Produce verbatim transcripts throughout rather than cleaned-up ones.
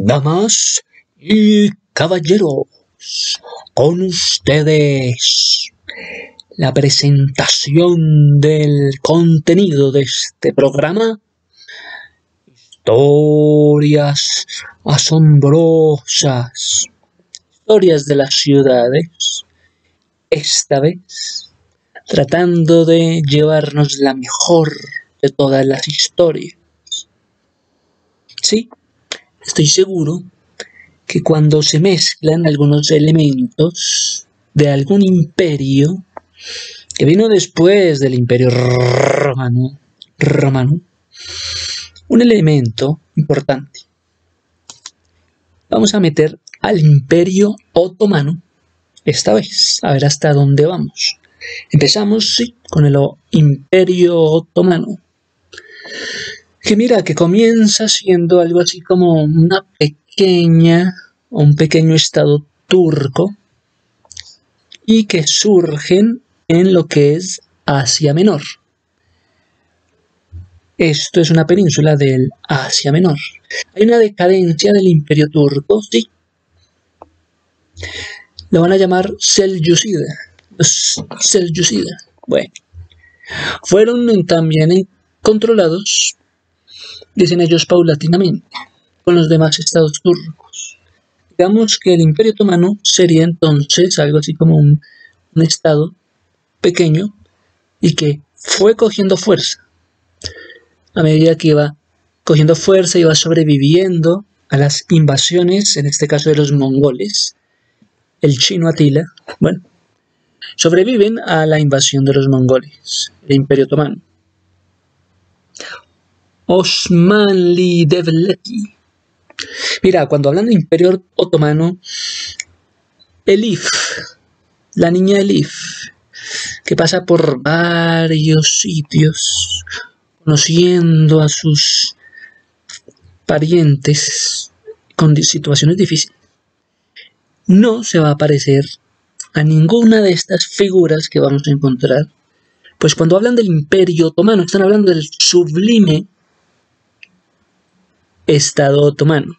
Damas y caballeros, con ustedes la presentación del contenido de este programa. Historias asombrosas, historias de las ciudades, esta vez tratando de llevarnos la mejor de todas las historias. Sí, estoy seguro que cuando se mezclan algunos elementos de algún imperio que vino después del imperio romano, romano, un elemento importante. Vamos a meter al imperio otomano esta vez, a ver hasta dónde vamos. Empezamos, sí, con el imperio otomano, que mira, que comienza siendo algo así como una pequeña, o un pequeño estado turco, y que surgen en lo que es Asia Menor. Esto es una península del Asia Menor. Hay una decadencia del imperio turco, sí. Lo van a llamar Selyúcida. Los Selyúcida. Bueno, fueron también controlados, dicen ellos, paulatinamente con los demás estados turcos. Digamos que el imperio otomano sería entonces algo así como un, un estado pequeño y que fue cogiendo fuerza. A medida que iba cogiendo fuerza, iba sobreviviendo a las invasiones, en este caso de los mongoles, el chino Atila, bueno, sobreviven a la invasión de los mongoles, el imperio otomano. Osmanli Devleti. Mira, cuando hablan de imperio otomano, Elif, la niña Elif, que pasa por varios sitios, conociendo a sus parientes con situaciones difíciles, no se va a parecer a ninguna de estas figuras que vamos a encontrar. Pues cuando hablan del imperio otomano, están hablando del sublime estado otomano.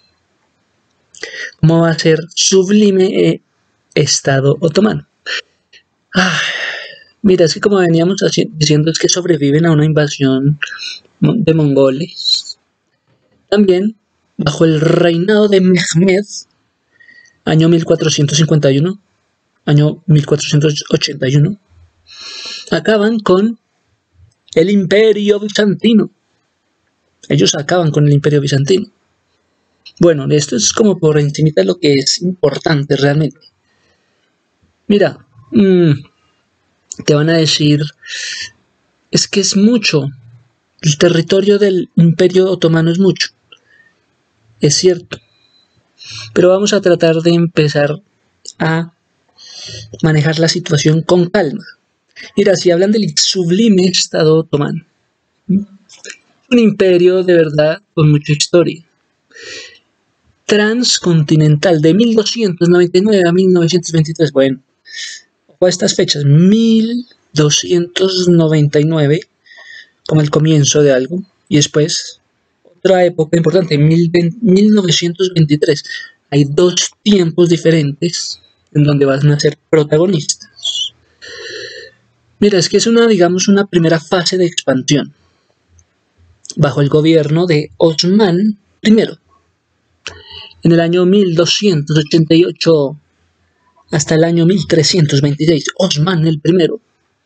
¿Cómo va a ser sublime eh, estado otomano? Ah, mira, es que como veníamos diciendo, es que sobreviven a una invasión de mongoles. También, bajo el reinado de Mehmed, año mil cuatrocientos cincuenta y uno, año mil cuatrocientos ochenta y uno, acaban con el imperio bizantino. Ellos acaban con el imperio bizantino. Bueno, esto es como por encima de lo que es importante realmente. Mira, mmm, te van a decir, es que es mucho. El territorio del imperio otomano es mucho. Es cierto. Pero vamos a tratar de empezar a manejar la situación con calma. Mira, si hablan del sublime estado otomano, un imperio de verdad con mucha historia, transcontinental, de mil doscientos noventa y nueve a mil novecientos veintitrés. Bueno, a estas fechas, mil doscientos noventa y nueve como el comienzo de algo, y después otra época importante, mil novecientos veintitrés. Hay dos tiempos diferentes en donde van a ser protagonistas. Mira, es que es una, digamos, una primera fase de expansión bajo el gobierno de Osman primero. En el año mil doscientos ochenta y ocho hasta el año mil trescientos veintiséis, Osman el primero.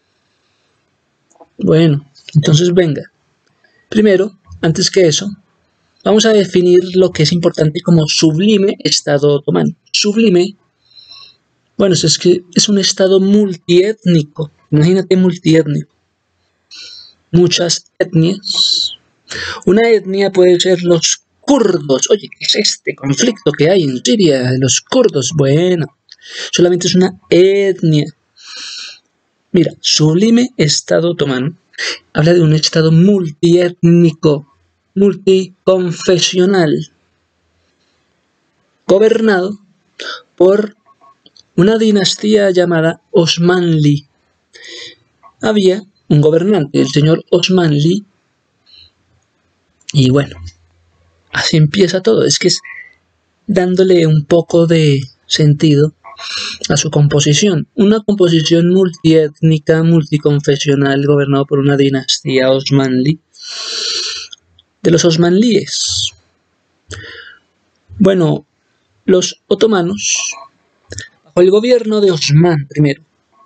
Bueno, entonces venga. Primero, antes que eso, vamos a definir lo que es importante como sublime estado otomano. Sublime, bueno, es que es un estado multiétnico. Imagínate multiétnico. Muchas etnias. Una etnia puede ser los kurdos. Oye, ¿qué es este conflicto que hay en Siria? Los kurdos. Bueno, solamente es una etnia. Mira, sublime estado otomano habla de un estado multiétnico, multiconfesional, gobernado por una dinastía llamada Osmanli. Había un gobernante, el señor Osmanli, y bueno, así empieza todo. Es que es dándole un poco de sentido a su composición. Una composición multiétnica, multiconfesional, gobernado por una dinastía osmanlí, de los osmanlíes. Bueno, los otomanos, bajo el gobierno de Osman primero,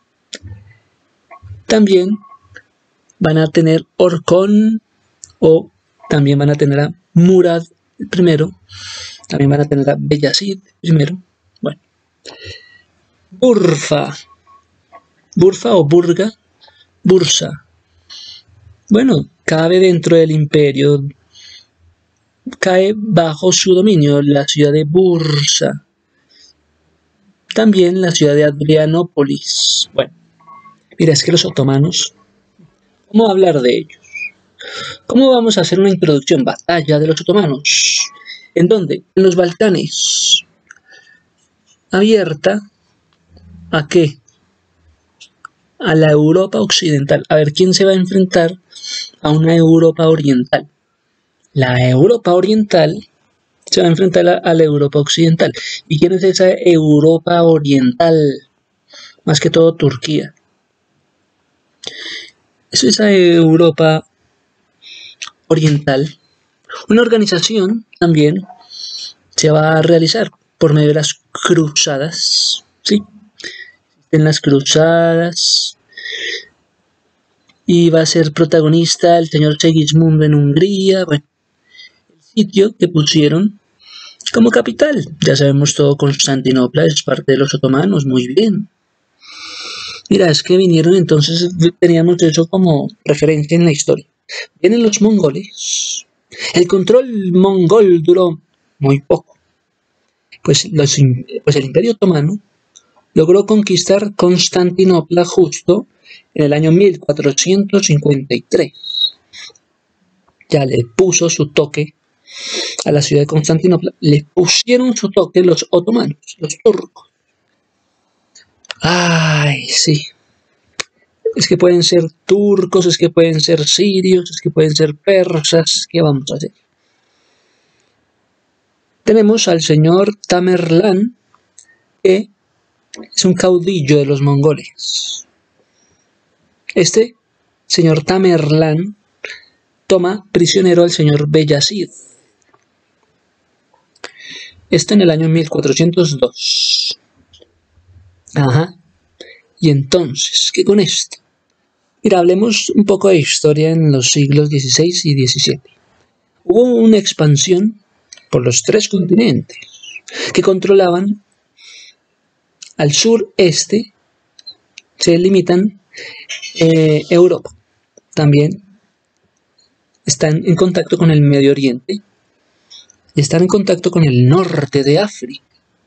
también van a tener Orkón, o también van a tener a Murad primero, también van a tener a Beyazid primero. Bueno, Burfa, Burfa o Burga, Bursa. Bueno, cabe dentro del imperio, cae bajo su dominio la ciudad de Bursa, también la ciudad de Adrianópolis. Bueno, mira, es que los otomanos, ¿cómo hablar de ellos? ¿Cómo vamos a hacer una introducción? Batalla de los otomanos. ¿En dónde? En los Balcanes. Abierta ¿a qué? A la Europa occidental. A ver, ¿quién se va a enfrentar a una Europa oriental? La Europa oriental se va a enfrentar a, a la Europa occidental. ¿Y quién es esa Europa oriental? Más que todo Turquía. Es esa Europa oriental. Una organización también se va a realizar por medio de las cruzadas, ¿sí? En las cruzadas, y va a ser protagonista el señor Segismundo en Hungría. Bueno, el sitio que pusieron como capital, ya sabemos todo, Constantinopla es parte de los otomanos, muy bien. Mira, es que vinieron, entonces teníamos eso como referencia en la historia. Vienen los mongoles. El control mongol duró muy poco. Pues, los, pues el Imperio Otomano logró conquistar Constantinopla justo en el año mil cuatrocientos cincuenta y tres. Ya le puso su toque a la ciudad de Constantinopla. Le pusieron su toque los otomanos, los turcos. Ay, sí. Es que pueden ser turcos, es que pueden ser sirios, es que pueden ser persas. ¿Qué vamos a hacer? Tenemos al señor Tamerlán, que es un caudillo de los mongoles. Este señor Tamerlán toma prisionero al señor Beyazid. Esto en el año mil cuatrocientos dos. Ajá. Y entonces, ¿qué con esto? Mira, hablemos un poco de historia en los siglos dieciséis y diecisiete. Hubo una expansión por los tres continentes que controlaban al sureste, se limitan eh, Europa. También están en contacto con el Medio Oriente y están en contacto con el norte de África.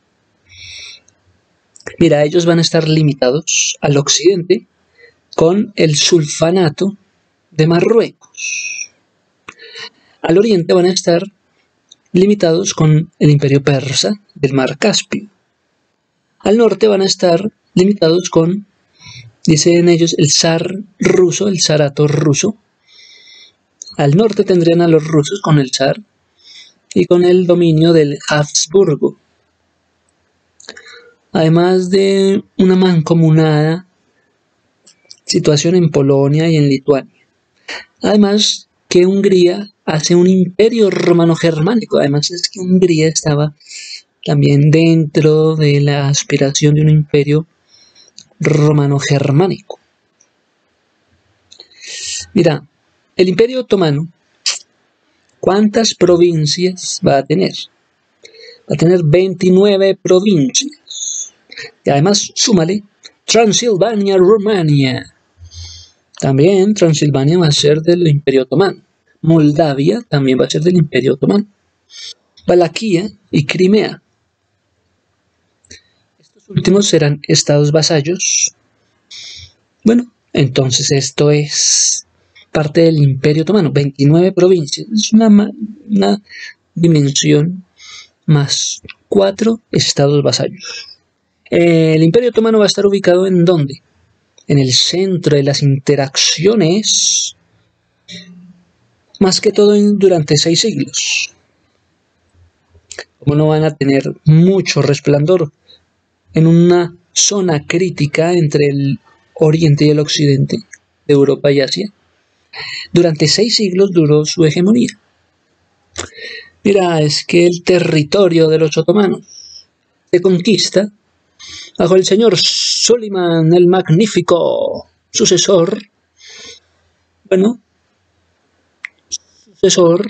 Mira, ellos van a estar limitados al occidente con el sulfanato de Marruecos. Al oriente van a estar limitados con el imperio persa del mar Caspio. Al norte van a estar limitados con, dicen ellos, el zar ruso, el zarato ruso. Al norte tendrían a los rusos con el zar y con el dominio del Habsburgo. Además de una mancomunada situación en Polonia y en Lituania. Además que Hungría hace un imperio romano-germánico. Además es que Hungría estaba también dentro de la aspiración de un imperio romano-germánico. Mira, el Imperio Otomano, ¿cuántas provincias va a tener? Va a tener veintinueve provincias. Y además, súmale, Transilvania, Rumania. También Transilvania va a ser del Imperio Otomano. Moldavia también va a ser del Imperio Otomano. Valaquia y Crimea. Estos últimos serán estados vasallos. Bueno, entonces esto es parte del Imperio Otomano. veintinueve provincias. Es una, una dimensión más cuatro estados vasallos. El Imperio Otomano va a estar ubicado ¿en dónde? En el centro de las interacciones, más que todo en, durante seis siglos. ¿Cómo no van a tener mucho resplandor en una zona crítica entre el oriente y el occidente de Europa y Asia? Durante seis siglos duró su hegemonía. Mira, es que el territorio de los otomanos se conquista bajo el señor Suleiman el Magnífico, sucesor, bueno, sucesor,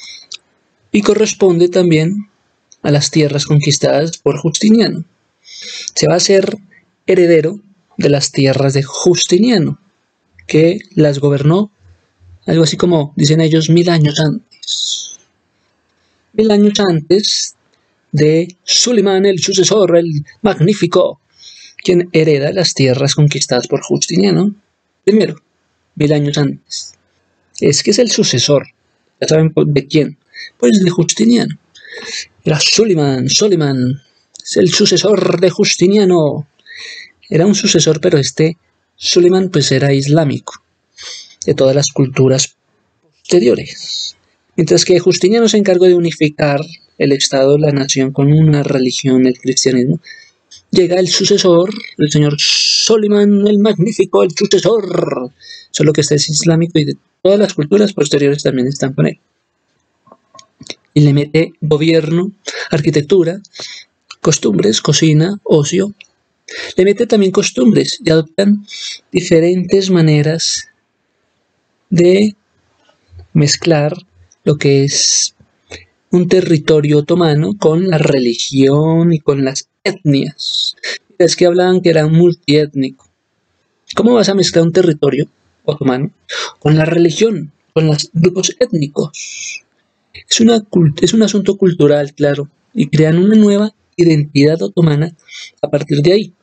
y corresponde también a las tierras conquistadas por Justiniano. Se va a ser heredero de las tierras de Justiniano, que las gobernó algo así como, dicen ellos, mil años antes. Mil años antes de Suleiman el sucesor, el Magnífico, quien hereda las tierras conquistadas por Justiniano. Primero, mil años antes. Es que es el sucesor. ¿Ya saben de quién? Pues de Justiniano. Era Suleiman, Suleiman, es el sucesor de Justiniano. Era un sucesor, pero este Suleiman pues era islámico, de todas las culturas posteriores. Mientras que Justiniano se encargó de unificar el Estado, la nación, con una religión, el cristianismo, llega el sucesor, el señor Suleiman el Magnífico, el sucesor, solo que este es islámico y de todas las culturas posteriores también están con él. Y le mete gobierno, arquitectura, costumbres, cocina, ocio. Le mete también costumbres y adoptan diferentes maneras de mezclar lo que es un territorio otomano con la religión y con las etnias. Es que hablaban que era multiétnico. ¿Cómo vas a mezclar un territorio otomano con la religión, con los grupos étnicos? Es, una, es un asunto cultural, claro, y crean una nueva identidad otomana a partir de ahí.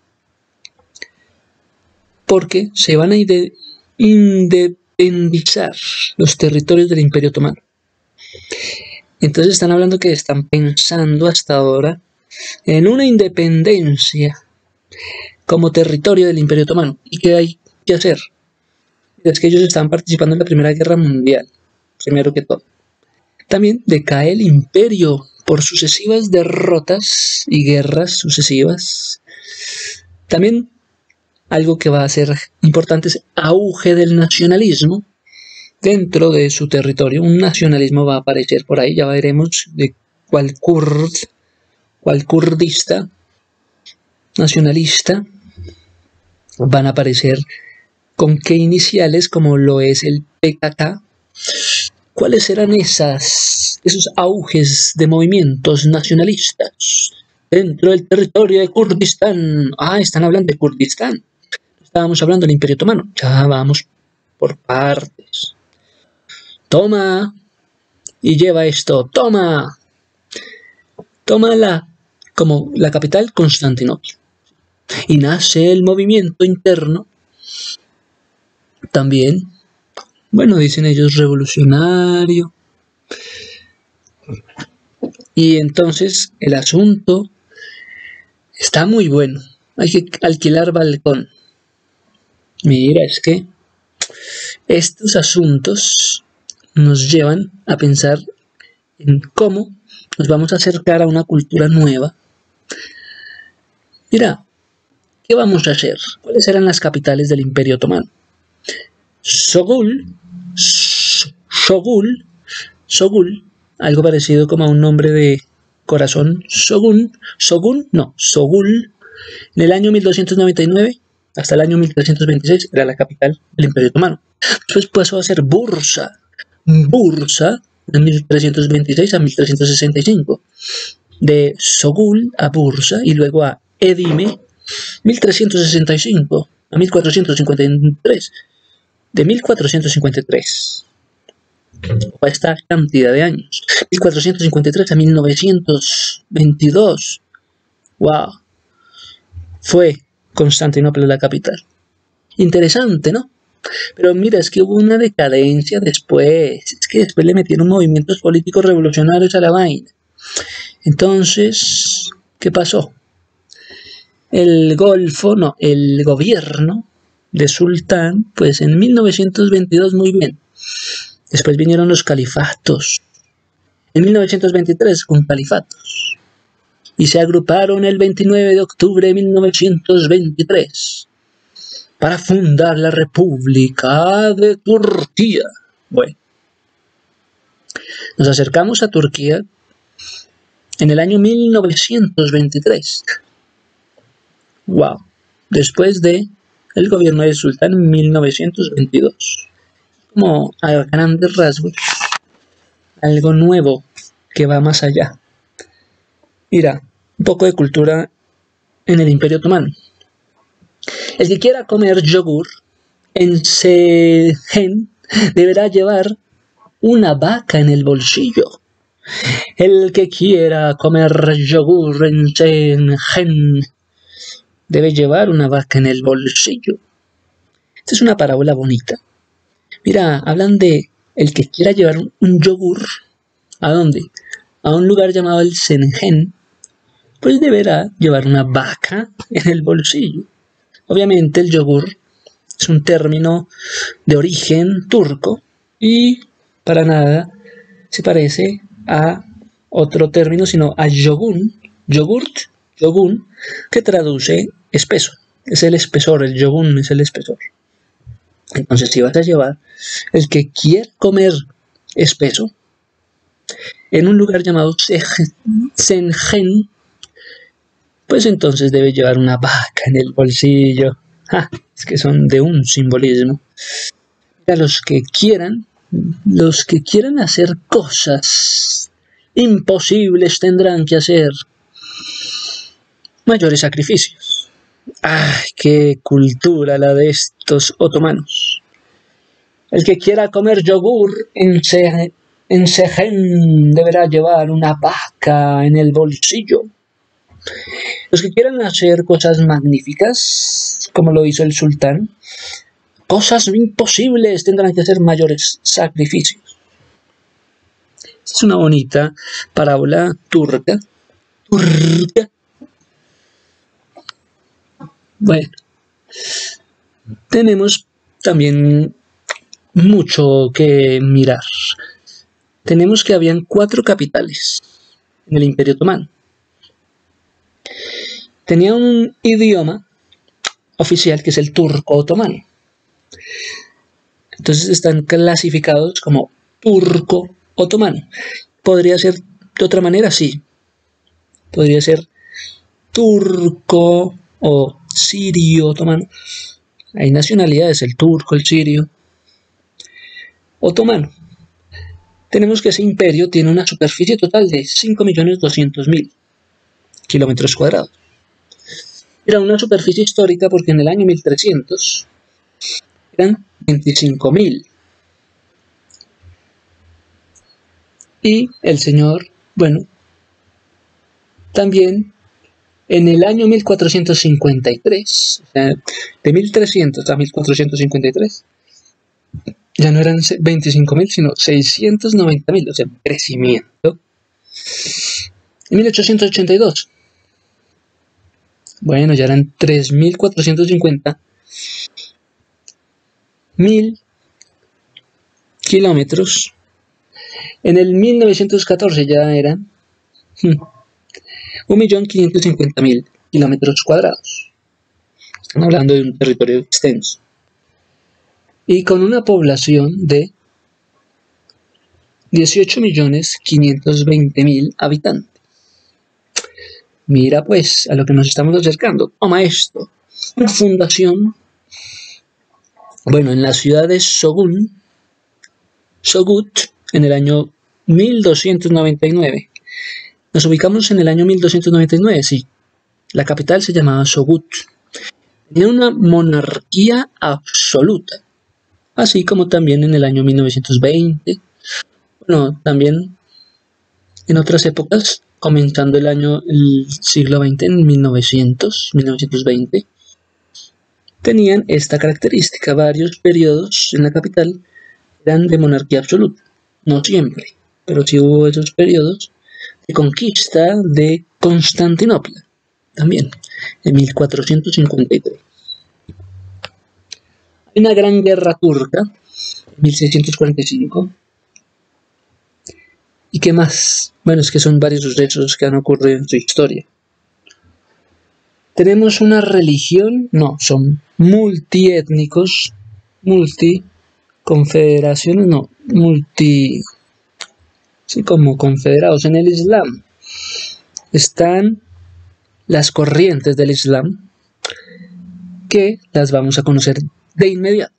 Porque se van a inde independizar los territorios del Imperio Otomano. Entonces están hablando que están pensando hasta ahora en una independencia como territorio del Imperio Otomano. ¿Y qué hay que hacer? Es que ellos están participando en la Primera Guerra Mundial, primero que todo. También decae el imperio por sucesivas derrotas y guerras sucesivas. También algo que va a ser importante es auge del nacionalismo dentro de su territorio. Un nacionalismo va a aparecer por ahí, ya veremos de cuál kurd, cuál kurdista, nacionalista, van a aparecer con qué iniciales, como lo es el P K K. ¿Cuáles serán esas, esos auges de movimientos nacionalistas dentro del territorio de Kurdistán? Ah, están hablando de Kurdistán. Estábamos hablando del Imperio Otomano. Ya vamos por partes. Toma y lleva esto. Toma. Tómala como la capital, Constantinopla. Y nace el movimiento interno. También, bueno, dicen ellos revolucionario. Y entonces el asunto está muy bueno. Hay que alquilar balcón. Mira, es que estos asuntos nos llevan a pensar en cómo nos vamos a acercar a una cultura nueva. Mira, ¿qué vamos a hacer? ¿Cuáles eran las capitales del Imperio Otomano? Sogul, Sogul, Sogul, algo parecido como a un nombre de corazón. Shogun, Shogun, no, Sogul, en el año mil doscientos noventa y nueve hasta el año mil trescientos veintiséis era la capital del Imperio Otomano. Después pasó a ser Bursa, Bursa, de mil trescientos veintiséis a mil trescientos sesenta y cinco. De Sogul a Bursa y luego a Edime, mil trescientos sesenta y cinco a mil cuatrocientos cincuenta y tres. De mil cuatrocientos cincuenta y tres. A esta cantidad de años. mil cuatrocientos cincuenta y tres a mil novecientos veintidós. ¡Wow! Fue Constantinopla la capital. Interesante, ¿no? Pero mira, es que hubo una decadencia después. Es que después le metieron movimientos políticos revolucionarios a la vaina. Entonces, ¿qué pasó? El Golfo, no, el gobierno de Sultán, pues en mil novecientos veintidós muy bien. Después vinieron los califatos. En mil novecientos veintitrés con califatos. y se agruparon el veintinueve de octubre de mil novecientos veintitrés para fundar la República de Turquía. Bueno, nos acercamos a Turquía en el año mil novecientos veintitrés. Wow, después de el gobierno del sultán en mil novecientos veintidós. Como a grandes rasgos, algo nuevo que va más allá. Mira, un poco de cultura en el Imperio Otomano. El que quiera comer yogur en Sehen deberá llevar una vaca en el bolsillo. El que quiera comer yogur en Sehen debe llevar una vaca en el bolsillo. Esta es una parábola bonita. Mira, hablan de el que quiera llevar un, un yogur. ¿A dónde? A un lugar llamado el Sehen, pues deberá llevar una vaca en el bolsillo. Obviamente el yogur es un término de origen turco y para nada se parece a otro término, sino a yogun, yogurt, yogun, que traduce espeso. Es el espesor, el yogun es el espesor. Entonces, si vas a llevar el que quiere comer espeso en un lugar llamado Sehen, pues entonces debe llevar una vaca en el bolsillo. Ah, es que son de un simbolismo. A los que quieran, los que quieran hacer cosas imposibles tendrán que hacer mayores sacrificios. ¡Ay, qué cultura la de estos otomanos! El que quiera comer yogur en Sehen, en Sehen deberá llevar una vaca en el bolsillo. Los que quieran hacer cosas magníficas, como lo hizo el sultán, cosas imposibles tendrán que hacer mayores sacrificios. Es una bonita parábola turca. Turca. Bueno, tenemos también mucho que mirar. Tenemos que habían cuatro capitales en el Imperio Otomano. Tenía un idioma oficial que es el turco otomano. Entonces están clasificados como turco otomano. ¿Podría ser de otra manera? Sí. Podría ser turco o sirio otomano. Hay nacionalidades, el turco, el sirio. Otomano. Tenemos que ese imperio tiene una superficie total de cinco millones doscientos mil kilómetros cuadrados. Era una superficie histórica porque en el año mil trescientos eran veinticinco mil. Y el señor, bueno, también en el año mil cuatrocientos cincuenta y tres, o sea, de mil trescientos a mil cuatrocientos cincuenta y tres, ya no eran veinticinco mil, sino seiscientos noventa mil, o sea, crecimiento. En mil ochocientos ochenta y dos, bueno, ya eran tres mil cuatrocientos cincuenta mil kilómetros. En el mil novecientos catorce ya eran un millón quinientos cincuenta mil kilómetros cuadrados. Están hablando de un territorio extenso. Y con una población de dieciocho millones quinientos veinte mil habitantes. Mira pues a lo que nos estamos acercando. Toma esto. Una fundación, bueno, en la ciudad de Sogun, Sogut, en el año mil doscientos noventa y nueve. Nos ubicamos en el año mil doscientos noventa y nueve, sí. La capital se llamaba Sogut. Tenía una monarquía absoluta. Así como también en el año mil novecientos veinte. Bueno, también en otras épocas, comenzando el año, el siglo veinte, en mil novecientos, mil novecientos veinte, tenían esta característica. Varios periodos en la capital eran de monarquía absoluta. No siempre, pero sí hubo esos periodos de conquista de Constantinopla, también, en mil cuatrocientos cincuenta y tres. Hay una gran guerra turca, en mil seiscientos cuarenta y cinco, ¿Y qué más? Bueno, es que son varios sucesos que han ocurrido en su historia. ¿Tenemos una religión? No, son multiétnicos, multiconfederaciones, no, multi, sí, como confederados en el Islam. Están las corrientes del Islam, que las vamos a conocer de inmediato.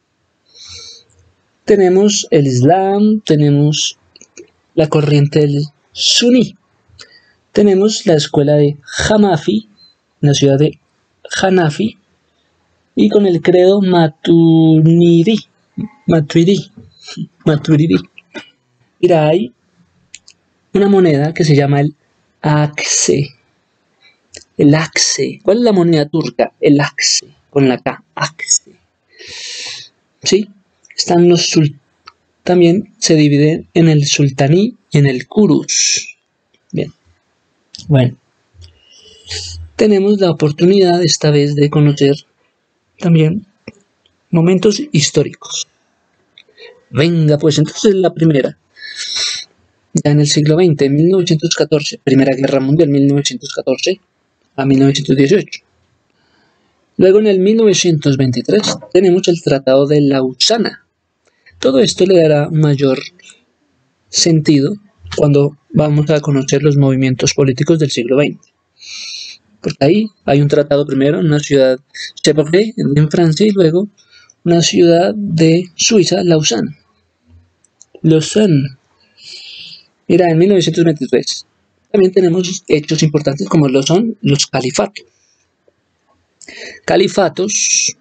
Tenemos el Islam, tenemos la corriente del Suní, tenemos la escuela de Hanafi, en la ciudad de Hanafi, y con el credo Maturidi, Maturidi, Maturidi. Mira, hay una moneda que se llama el Akse, el Akse. ¿Cuál es la moneda turca? El Akse, con la K, Akse. ¿Sí? Están los sul también se dividen en el sultaní y en el kurus. Bien. Bueno. Tenemos la oportunidad esta vez de conocer también momentos históricos. Venga, pues entonces la primera. Ya en el siglo veinte, en mil novecientos catorce, Primera Guerra Mundial, mil novecientos catorce a mil novecientos dieciocho. Luego en el mil novecientos veintitrés tenemos el Tratado de Lausana. Todo esto le dará mayor sentido cuando vamos a conocer los movimientos políticos del siglo veinte. Porque ahí hay un tratado primero en una ciudad Chevrolet en Francia y luego una ciudad de Suiza, Lausanne. Lausanne. Mira, en mil novecientos veintitrés también tenemos hechos importantes como lo son los califatos. Califatos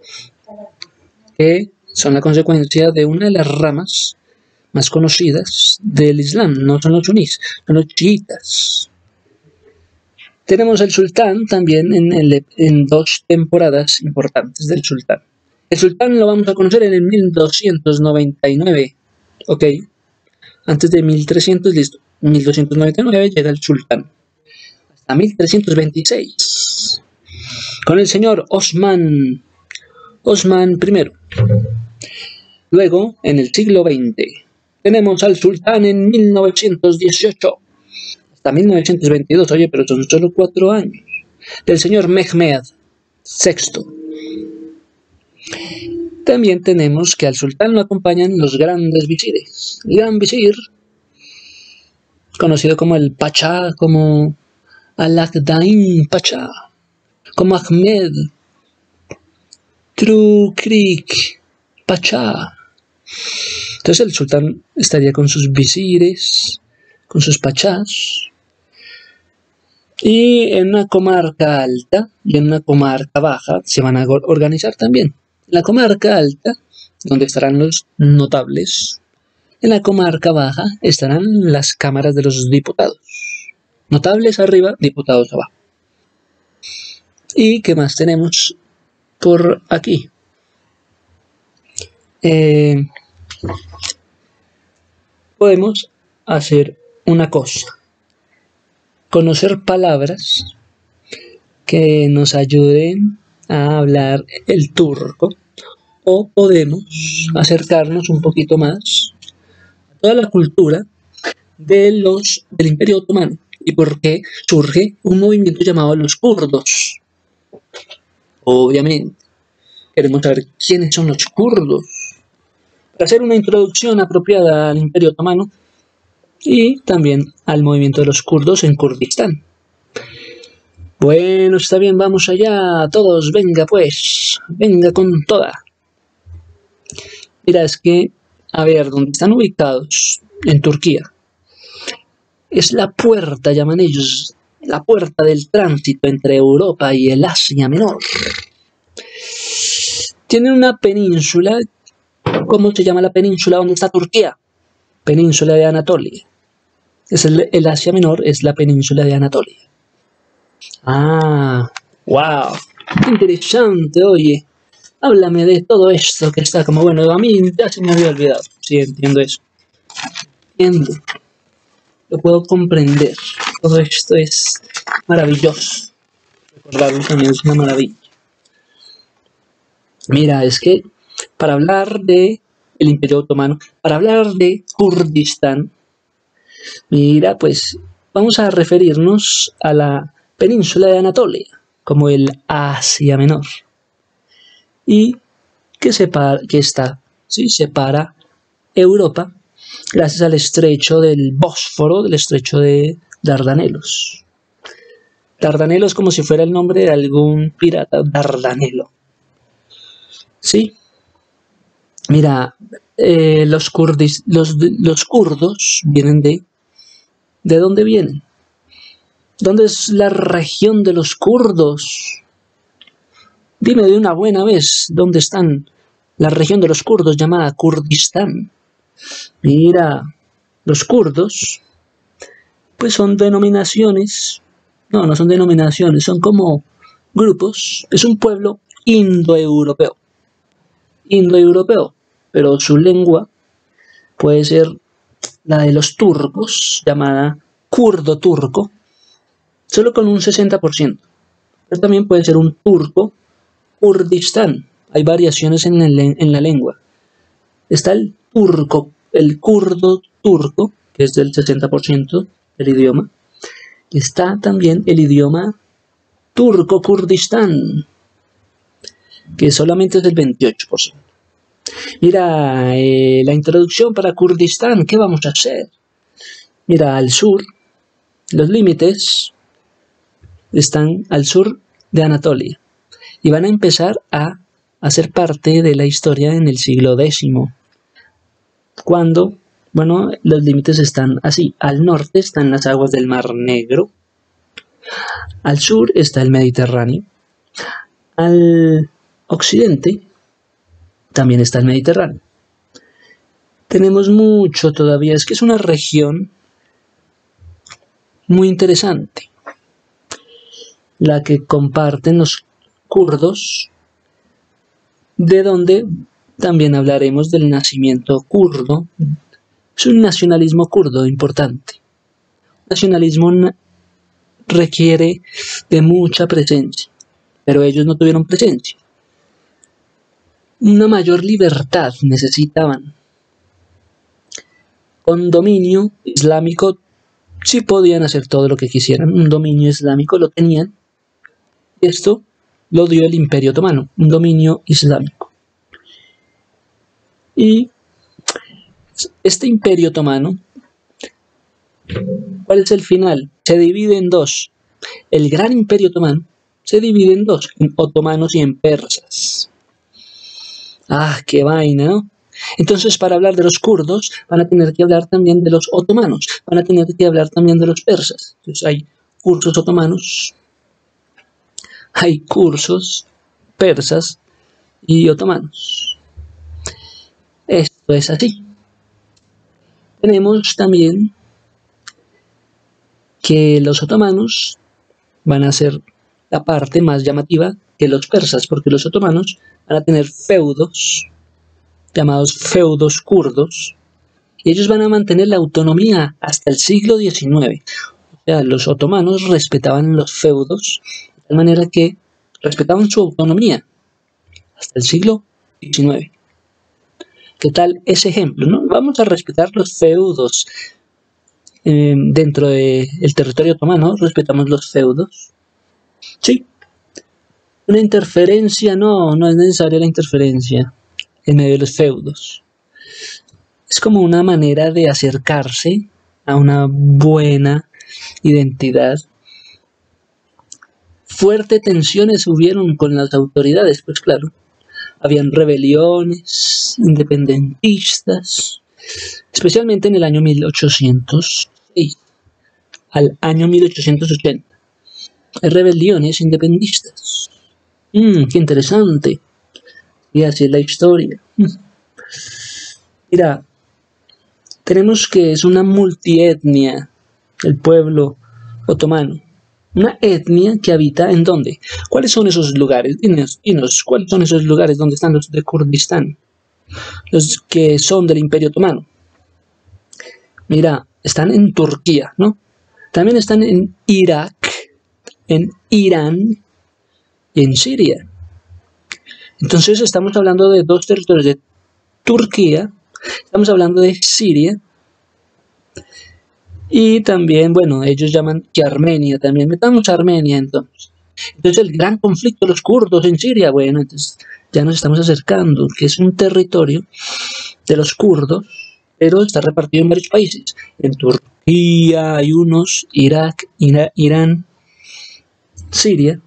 que son la consecuencia de una de las ramas más conocidas del Islam. No son los sunís, son los chiitas. Tenemos el sultán también en, el, en dos temporadas importantes del sultán. El sultán lo vamos a conocer en el mil doscientos noventa y nueve. Ok, antes de mil trescientos, listo. mil doscientos noventa y nueve llega el sultán. Hasta mil trescientos veintiséis. Con el señor Osman, Osman primero. Luego, en el siglo veinte, tenemos al sultán en mil novecientos dieciocho. Hasta mil novecientos veintidós, oye, pero son solo cuatro años. Del señor Mehmed sexto. También tenemos que al sultán lo acompañan los grandes visires. El gran visir, conocido como el Pachá, como Alakdain Pachá, como Ahmed Trukrik Pachá. Entonces el sultán estaría con sus visires, con sus pachás, y en una comarca alta y en una comarca baja se van a organizar también. En la comarca alta, donde estarán los notables, en la comarca baja estarán las cámaras de los diputados. Notables arriba, diputados abajo. ¿Y qué más tenemos por aquí? Eh, podemos hacer una cosa. Conocer palabras que nos ayuden a hablar el turco, o podemos acercarnos un poquito más a toda la cultura de los, del Imperio Otomano y por qué surge un movimiento llamado los kurdos. Obviamente, queremos saber quiénes son los kurdos para hacer una introducción apropiada al Imperio Otomano y también al movimiento de los kurdos en Kurdistán. Bueno, está bien, vamos allá, todos, venga pues, venga con toda. Mira, es que, a ver, donde están ubicados, en Turquía, es la puerta, llaman ellos, la puerta del tránsito entre Europa y el Asia Menor. Tienen una península, ¿cómo se llama la península donde está Turquía? Península de Anatolia. Es el, el Asia Menor es la península de Anatolia. Ah, wow, qué interesante, oye. Háblame de todo esto que está como, bueno, a mí ya se me había olvidado. Sí, entiendo eso. Entiendo. Lo puedo comprender. Todo esto es maravilloso. Recordarlo también es una maravilla. Mira, es que para hablar de el Imperio Otomano, para hablar de Kurdistán, Mira, pues vamos a referirnos a la península de Anatolia como el Asia Menor y que, separa, que está, ¿sí? separa Europa gracias al estrecho del Bósforo, del estrecho de Dardanelos. Dardanelos como si fuera el nombre de algún pirata, Dardanelo. ¿Sí? Mira, eh, los, kurdis, los, los kurdos vienen de... ¿De dónde vienen? ¿Dónde es la región de los kurdos? Dime de una buena vez, ¿dónde están la región de los kurdos llamada Kurdistán? Mira, los kurdos, pues son denominaciones, no, no son denominaciones, son como grupos, es un pueblo indoeuropeo, indoeuropeo, pero su lengua puede ser la de los turcos, llamada kurdo-turco, solo con un sesenta por ciento. Pero también puede ser un turco Kurdistán. Hay variaciones en, el, en la lengua. Está el turco, el kurdo turco, que es del sesenta por ciento del idioma. Está también el idioma turco Kurdistán, que solamente es del veintiocho por ciento. Mira, eh, la introducción para Kurdistán, ¿qué vamos a hacer? Mira, al sur, los límites están al sur de Anatolia y van a empezar a hacer parte de la historia en el siglo décimo, cuando, bueno, los límites están así. Al norte están las aguas del Mar Negro, al sur está el Mediterráneo, al occidente también está el Mediterráneo. Tenemos mucho todavía, es que es una región muy interesante, la que comparten los kurdos, de donde también hablaremos del nacimiento kurdo. Es un nacionalismo kurdo importante. El nacionalismo requiere de mucha presencia, pero ellos no tuvieron presencia. Una mayor libertad necesitaban. Con dominio islámico sí podían hacer todo lo que quisieran. Un dominio islámico lo tenían. Esto lo dio el Imperio Otomano, un dominio islámico. Y este Imperio Otomano, ¿cuál es el final? Se divide en dos. El Gran Imperio Otomano se divide en dos, en otomanos y en persas. Ah, qué vaina, ¿no? Entonces, para hablar de los kurdos, van a tener que hablar también de los otomanos, van a tener que hablar también de los persas. Entonces, hay cursos otomanos, hay cursos persas y otomanos. Esto es así. Tenemos también que los otomanos van a ser la parte más llamativa que los persas, porque los otomanos van a tener feudos, llamados feudos kurdos, y ellos van a mantener la autonomía hasta el siglo diecinueve. O sea, los otomanos respetaban los feudos, de tal manera que respetaban su autonomía hasta el siglo diecinueve. ¿Qué tal ese ejemplo, no? Vamos a respetar los feudos. Eh, dentro del territorio otomano respetamos los feudos. Sí. Una interferencia, no, no es necesaria la interferencia en medio de los feudos. Es como una manera de acercarse a una buena identidad. Fuertes tensiones hubieron con las autoridades, pues claro. Habían rebeliones independentistas, especialmente en el año mil ochocientos seis al año mil ochocientos ochenta. Hay rebeliones independentistas. Mm, qué interesante. Y así es la historia. Mm. Mira, tenemos que es una multietnia el pueblo otomano. Una etnia que habita ¿en dónde? ¿Cuáles son esos lugares? Dinos, dinos, ¿cuáles son esos lugares donde están los de Kurdistán? Los que son del Imperio Otomano. Mira, están en Turquía, ¿no? También están en Irak, en Irán y en Siria. Entonces estamos hablando de dos territorios de Turquía, estamos hablando de Siria Y también, bueno, ellos llaman que Armenia también. Metamos a Armenia entonces. Entonces el gran conflicto de los kurdos en Siria, bueno, entonces ya nos estamos acercando, que es un territorio de los kurdos, pero está repartido en varios países. En Turquía hay unos, Irak, Ira- Irán, Siria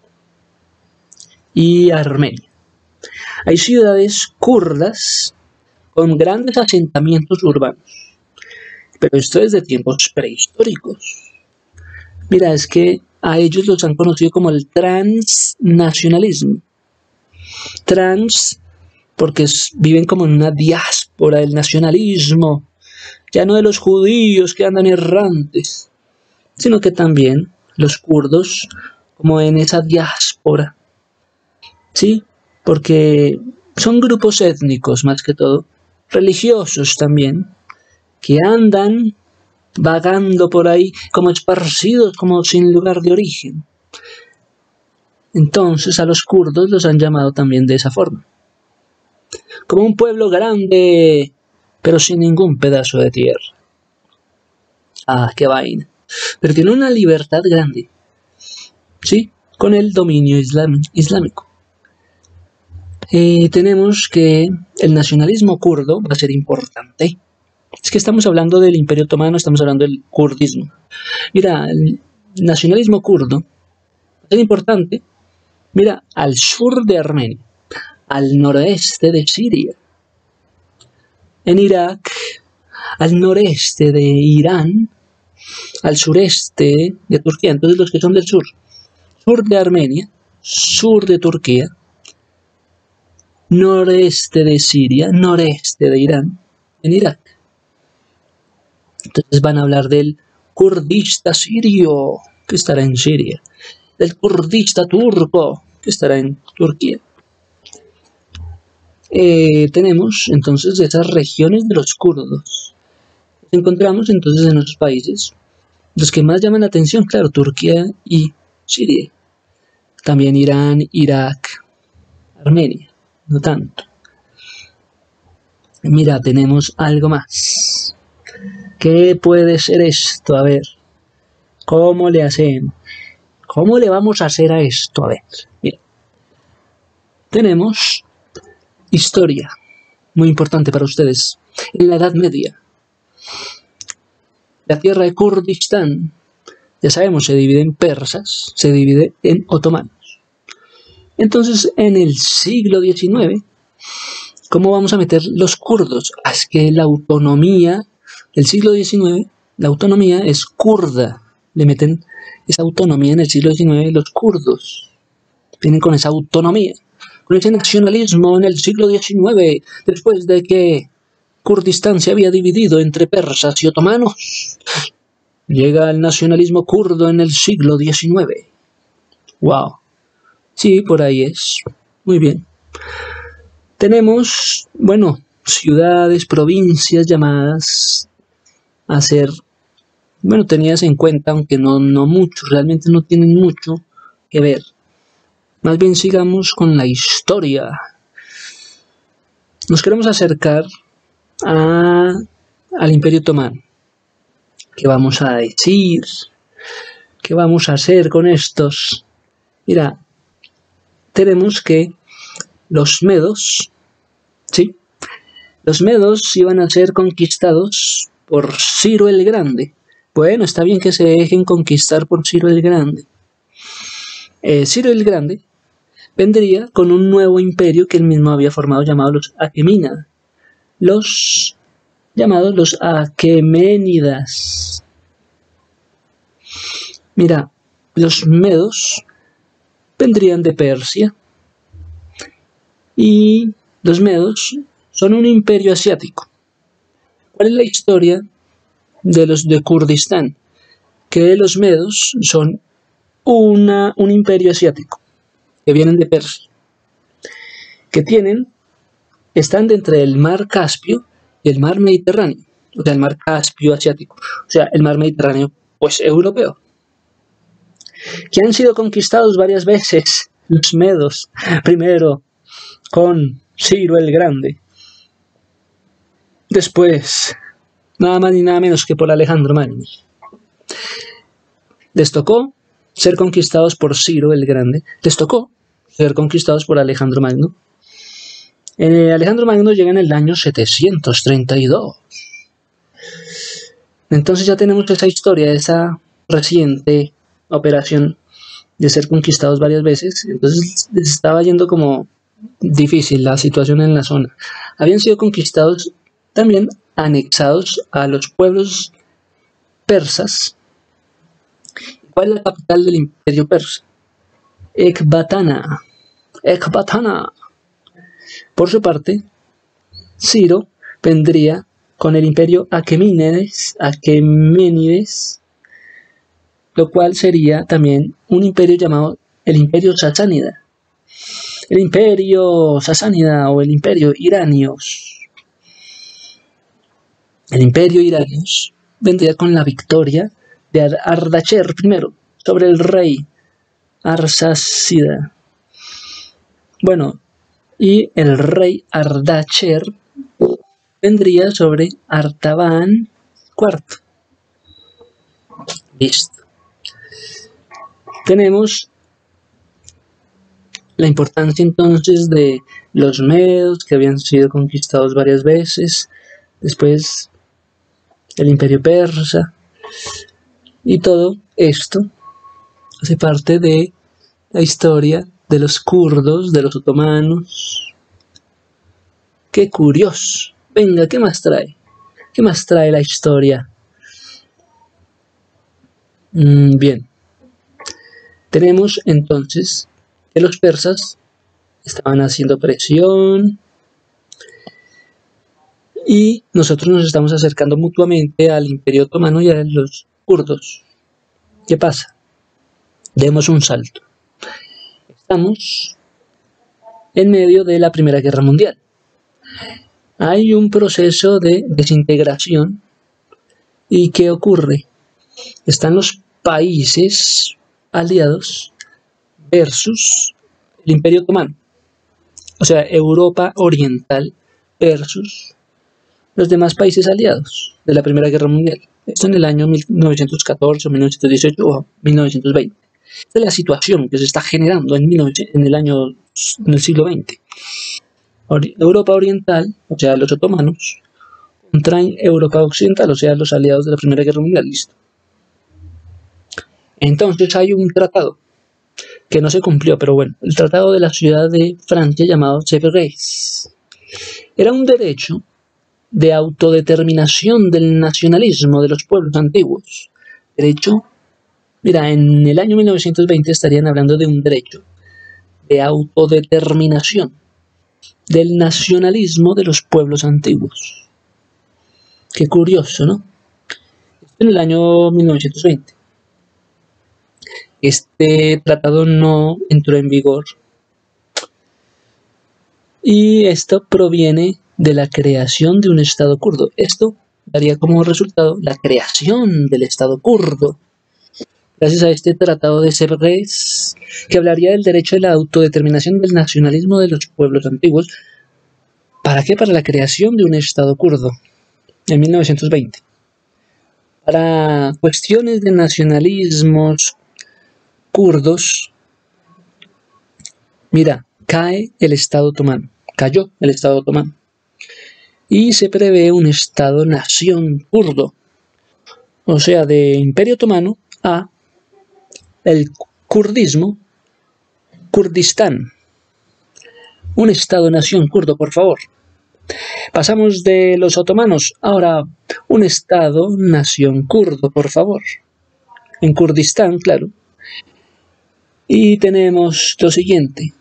y Armenia. Hay ciudades kurdas con grandes asentamientos urbanos, pero esto es de tiempos prehistóricos. Mira, es que a ellos los han conocido como el transnacionalismo. Trans, porque es- viven como en una diáspora del nacionalismo, ya no de los judíos que andan errantes, sino que también los kurdos, como en esa diáspora, ¿sí? Porque son grupos étnicos más que todo, religiosos también, que andan vagando por ahí como esparcidos, como sin lugar de origen. Entonces a los kurdos los han llamado también de esa forma, como un pueblo grande, pero sin ningún pedazo de tierra. Ah, qué vaina. Pero tiene una libertad grande, ¿sí? Con el dominio islam islámico. Eh, tenemos que el nacionalismo kurdo va a ser importante. Es que estamos hablando del Imperio Otomano, estamos hablando del kurdismo. Mira, el nacionalismo kurdo va a ser importante. Mira, al sur de Armenia, al noroeste de Siria, en Irak, al noreste de Irán, al sureste de Turquía. Entonces los que son del sur, sur de Armenia, sur de Turquía, noreste de Siria, noreste de Irán, en Irak. Entonces van a hablar del kurdista sirio, que estará en Siria, del kurdista turco, que estará en Turquía. Eh, tenemos entonces esas regiones de los kurdos. Encontramos entonces en otros países los que más llaman la atención, claro, Turquía y Siria. También Irán, Irak, Armenia, no tanto. Mira, tenemos algo más. ¿Qué puede ser esto? A ver, ¿cómo le hacemos? ¿Cómo le vamos a hacer a esto? A ver, mira. Tenemos historia, muy importante para ustedes. En la Edad Media, la tierra de Kurdistán, ya sabemos, se divide en persas, se divide en otomanos. Entonces, en el siglo diecinueve, ¿cómo vamos a meter los kurdos? Ah, es que la autonomía del siglo diecinueve, la autonomía es kurda. Le meten esa autonomía en el siglo diecinueve los kurdos. Vienen con esa autonomía, con ese nacionalismo en el siglo diecinueve, después de que Kurdistán se había dividido entre persas y otomanos. Llega el nacionalismo kurdo en el siglo diecinueve. ¡Wow! Sí, por ahí es. Muy bien. Tenemos, bueno, ciudades, provincias llamadas a ser, bueno, tenidas en cuenta, aunque no, no mucho, realmente no tienen mucho que ver. Más bien sigamos con la historia. Nos queremos acercar a, al Imperio Otomano. ¿Qué vamos a decir? ¿Qué vamos a hacer con estos? Mira, tenemos que los medos, ¿sí? Los medos iban a ser conquistados por Ciro el Grande. Bueno, está bien que se dejen conquistar por Ciro el Grande. Eh, Ciro el Grande vendría con un nuevo imperio que él mismo había formado llamado los Aquemina. Los llamados los Aqueménidas. Mira, los medos vendrían de Persia y los medos son un imperio asiático. ¿Cuál es la historia de los de Kurdistán? Que los medos son una, un imperio asiático que vienen de Persia, que tienen, están entre el mar Caspio y el mar Mediterráneo, o sea, el mar Caspio asiático, o sea, el mar Mediterráneo, pues europeo, que han sido conquistados varias veces los medos, primero con Ciro el Grande, después nada más ni nada menos que por Alejandro Magno. Les tocó ser conquistados por Ciro el Grande, les tocó ser conquistados por Alejandro Magno. Eh, Alejandro Magno llega en el año setecientos treinta y dos. Entonces ya tenemos esa historia, esa reciente operación de ser conquistados varias veces. Entonces les estaba yendo como difícil la situación en la zona. Habían sido conquistados, también anexados a los pueblos persas. ¿Cuál es la capital del imperio persa? Ecbatana. Ecbatana. Por su parte, Ciro vendría con el imperio Aquemínides, Aqueménides, lo cual sería también un imperio llamado el imperio sasánida. El imperio sasánida o el imperio iranios. El imperio iranios vendría con la victoria de Ardacher primero sobre el rey Arsacida. Bueno, y el rey Ardacher vendría sobre Artaban cuarto. Listo. Tenemos la importancia entonces de los medos que habían sido conquistados varias veces, después el imperio persa, y todo esto hace parte de la historia de los kurdos, de los otomanos. ¡Qué curioso! Venga, ¿qué más trae? ¿Qué más trae la historia? Mm, bien. Tenemos entonces que los persas estaban haciendo presión y nosotros nos estamos acercando mutuamente al imperio otomano y a los kurdos. ¿Qué pasa? Demos un salto. Estamos en medio de la Primera Guerra Mundial. Hay un proceso de desintegración. ¿Y qué ocurre? Están los países aliados versus el Imperio Otomano. O sea, Europa Oriental versus los demás países aliados de la Primera Guerra Mundial. Esto en el año mil novecientos catorce, mil novecientos dieciocho o mil novecientos veinte. Esta es la situación que se está generando en, en el año en el siglo veinte. Europa Oriental, o sea, los otomanos, contra Europa Occidental, o sea, los aliados de la Primera Guerra Mundial. Listo. Entonces hay un tratado que no se cumplió, pero bueno, el tratado de la ciudad de Francia llamado Sèvres. Era un derecho de autodeterminación del nacionalismo de los pueblos antiguos. Derecho, mira, en el año mil novecientos veinte estarían hablando de un derecho de autodeterminación del nacionalismo de los pueblos antiguos. Qué curioso, ¿no? En el año mil novecientos veinte. Este tratado no entró en vigor. Y esto proviene de la creación de un Estado kurdo. Esto daría como resultado la creación del Estado kurdo. Gracias a este tratado de Sèvres, que hablaría del derecho de la autodeterminación del nacionalismo de los pueblos antiguos. ¿Para qué? Para la creación de un Estado kurdo en mil novecientos veinte. Para cuestiones de nacionalismos kurdos, mira, cae el Estado otomano, cayó el Estado otomano, y se prevé un Estado-nación kurdo, o sea, de Imperio Otomano a el kurdismo, Kurdistán, un Estado-nación kurdo, por favor. Pasamos de los otomanos, ahora un Estado-nación kurdo, por favor, en Kurdistán, claro. Y tenemos lo siguiente.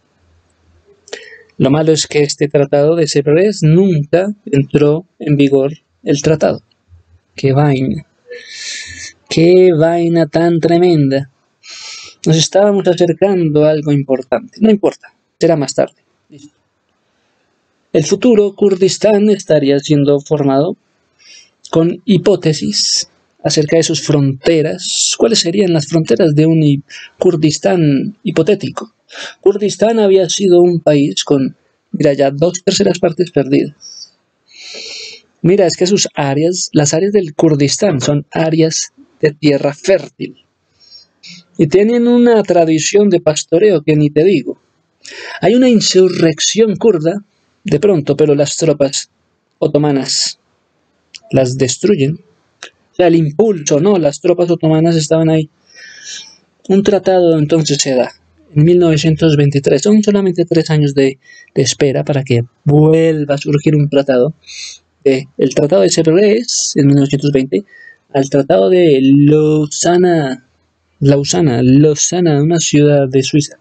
Lo malo es que este tratado de Sèvres nunca entró en vigor el tratado. ¡Qué vaina! ¡Qué vaina tan tremenda! Nos estábamos acercando a algo importante. No importa, será más tarde. Listo. El futuro Kurdistán estaría siendo formado con hipótesis acerca de sus fronteras. ¿Cuáles serían las fronteras de un Kurdistán hipotético? Kurdistán había sido un país con, mira, ya dos terceras partes perdidas. Mira, es que sus áreas, las áreas del Kurdistán son áreas de tierra fértil y tienen una tradición de pastoreo que ni te digo. Hay una insurrección kurda de pronto, pero las tropas otomanas las destruyen. O sea, el impulso, ¿no? Las tropas otomanas estaban ahí. Un tratado entonces se da en mil novecientos veintitrés. Son solamente tres años de, de espera para que vuelva a surgir un tratado. Eh, el tratado de Sevres en mil novecientos veinte al tratado de Lausana, Lausana, Lausana, una ciudad de Suiza.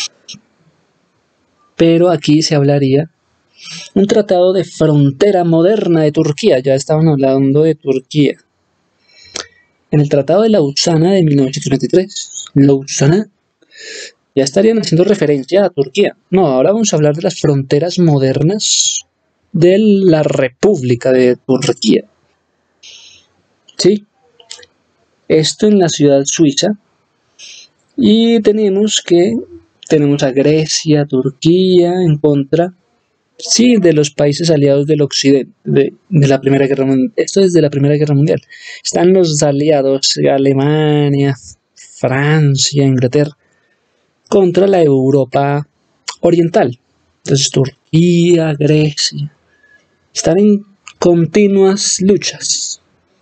Pero aquí se hablaría un tratado de frontera moderna de Turquía. Ya estaban hablando de Turquía. En el tratado de Lausana de mil novecientos veintitrés, Lausana, ya estarían haciendo referencia a Turquía. No, ahora vamos a hablar de las fronteras modernas de la República de Turquía. Sí, esto en la ciudad suiza. Y tenemos que, tenemos a Grecia, Turquía en contra, sí, de los países aliados del occidente, de, de la Primera Guerra Mundial. Esto es de la Primera Guerra Mundial. Están los aliados, Alemania, Francia, Inglaterra, contra la Europa oriental. Entonces Turquía, Grecia, están en continuas luchas.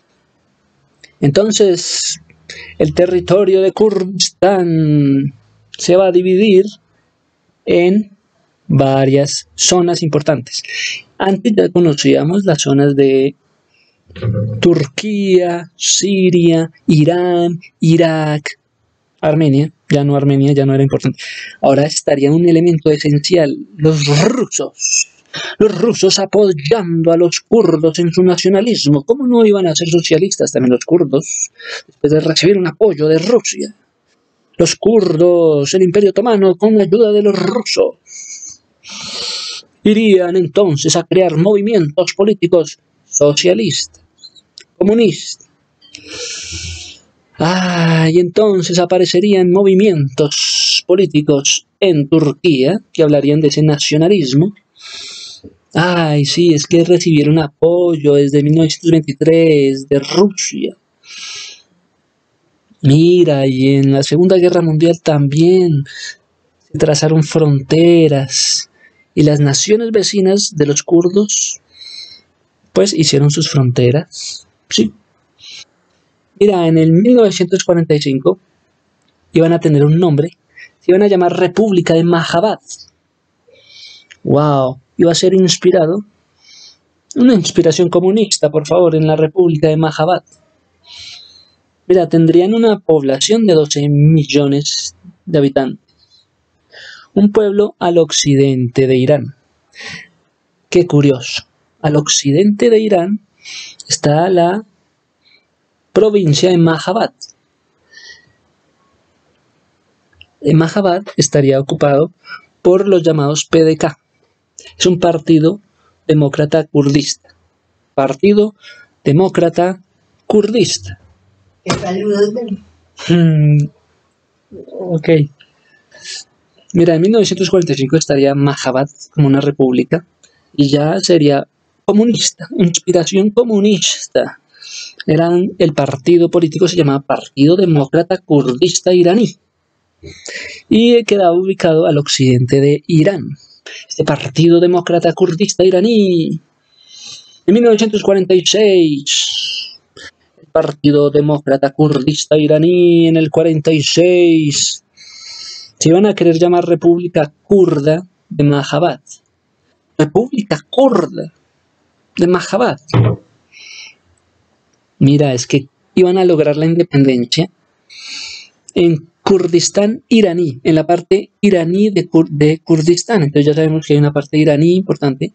Entonces, el territorio de Kurdistán se va a dividir en varias zonas importantes. Antes ya conocíamos las zonas de Turquía, Siria, Irán, Irak, Armenia. Ya no Armenia, ya no era importante. Ahora estaría un elemento esencial, los rusos. Los rusos apoyando a los kurdos en su nacionalismo. ¿Cómo no iban a ser socialistas también los kurdos después de recibir un apoyo de Rusia? Los kurdos, el Imperio Otomano, con la ayuda de los rusos, irían entonces a crear movimientos políticos socialistas, comunistas. Ah, y entonces aparecerían movimientos políticos en Turquía que hablarían de ese nacionalismo. Ay, sí, es que recibieron apoyo desde mil novecientos veintitrés de Rusia. Mira, y en la Segunda Guerra Mundial también se trazaron fronteras y las naciones vecinas de los kurdos pues hicieron sus fronteras. Sí. Mira, en el mil novecientos cuarenta y cinco iban a tener un nombre, se iban a llamar República de Mahabad. Wow, iba a ser inspirado, una inspiración comunista, por favor, en la República de Mahabad. Mira, tendrían una población de doce millones de habitantes. Un pueblo al occidente de Irán. Qué curioso. Al occidente de Irán está la provincia de Mahabad. En Mahabad estaría ocupado por los llamados P D K. Es un partido demócrata kurdista. Partido demócrata kurdista. ¿Qué saludos? Hmm, ok. Mira, en mil novecientos cuarenta y cinco estaría Mahabad como una república y ya sería comunista, inspiración comunista. Eran, el partido político se llamaba Partido Demócrata Kurdista Iraní y quedaba ubicado al occidente de Irán. Este Partido Demócrata Kurdista Iraní, en mil novecientos cuarenta y seis, el Partido Demócrata Kurdista Iraní en el cuarenta y seis, se iban a querer llamar República Kurda de Mahabad. República Kurda de Mahabad. Mira, es que iban a lograr la independencia en Kurdistán iraní, en la parte iraní de, Kur de Kurdistán. Entonces ya sabemos que hay una parte iraní importante.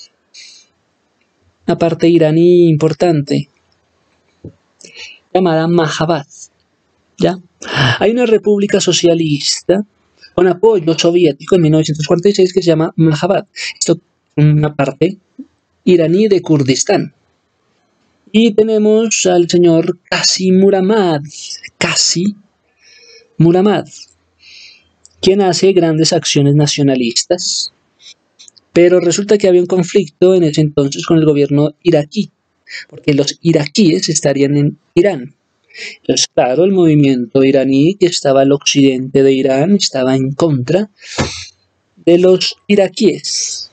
Una parte iraní importante llamada Mahabad. ¿Ya? Hay una república socialista con apoyo soviético en mil novecientos cuarenta y seis que se llama Mahabad. Esto es una parte iraní de Kurdistán. Y tenemos al señor Qasi Muhammad, Qasi Muhammad, quien hace grandes acciones nacionalistas Pero resulta que había un conflicto en ese entonces con el gobierno iraquí, porque los iraquíes estarían en Irán. Entonces, claro, el movimiento iraní que estaba al occidente de Irán estaba en contra de los iraquíes.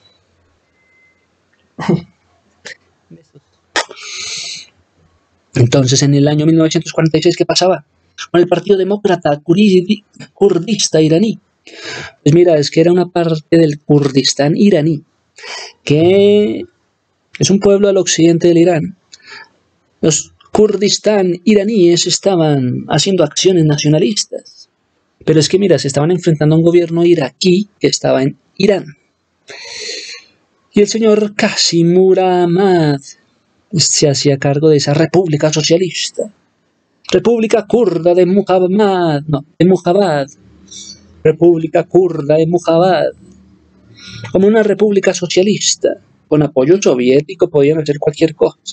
Entonces, en el año mil novecientos cuarenta y seis, ¿qué pasaba con el Partido Demócrata Kurdista iraní? Pues mira, es que era una parte del Kurdistán iraní, que es un pueblo al occidente del Irán. Los Kurdistán iraníes estaban haciendo acciones nacionalistas. Pero es que mira, se estaban enfrentando a un gobierno iraquí que estaba en Irán. Y el señor Qasim Muhammad se hacía cargo de esa república socialista. República kurda de Muhammad, no, de Mujabad. República kurda de Mujabad. Como una república socialista. Con apoyo soviético podían hacer cualquier cosa.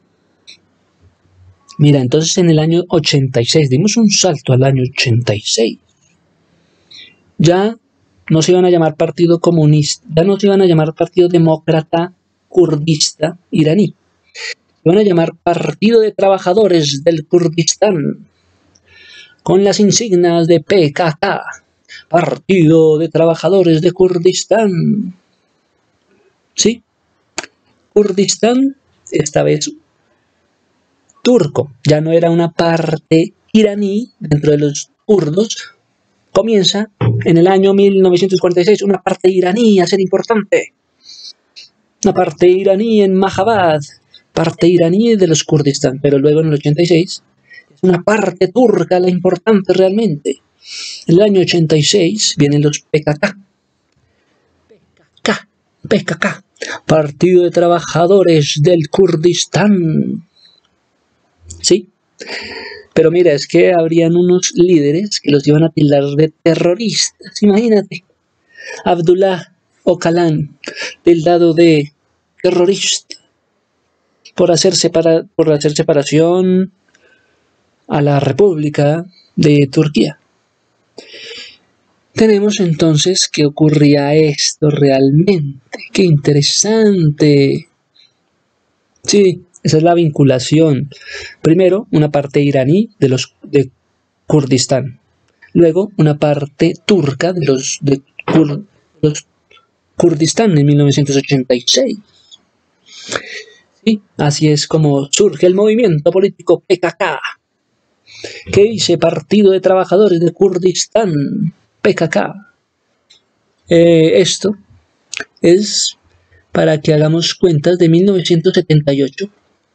Mira, entonces en el año ochenta y seis, dimos un salto al año ochenta y seis. Ya no se iban a llamar Partido Comunista, ya no se iban a llamar Partido Demócrata Kurdista Iraní. Se iban a llamar Partido de Trabajadores del Kurdistán, con las insignias de P K K, Partido de Trabajadores de Kurdistán. Sí, Kurdistán, esta vez turco, ya no era una parte iraní dentro de los kurdos. Comienza en el año mil novecientos cuarenta y seis una parte iraní a ser importante. Una parte iraní en Mahabad, parte iraní de los Kurdistán, pero luego en el ochenta y seis es una parte turca la importante realmente. En el año ochenta y seis vienen los P K K. P K K, Partido de Trabajadores del Kurdistán. ¿Sí? Pero mira, es que habrían unos líderes que los iban a tildar de terroristas, imagínate. Abdullah Öcalan, tildado de terrorista, por hacer, separa, por hacer separación a la República de Turquía. Tenemos entonces que ocurría esto realmente. ¡Qué interesante! Sí. Esa es la vinculación. Primero, una parte iraní de los de Kurdistán. Luego, una parte turca de los, de Kur, los Kurdistán en mil novecientos ochenta y seis. Sí, así es como surge el movimiento político P K K, que dice Partido de Trabajadores de Kurdistán, P K K. Eh, esto es para que hagamos cuentas de mil novecientos setenta y ocho.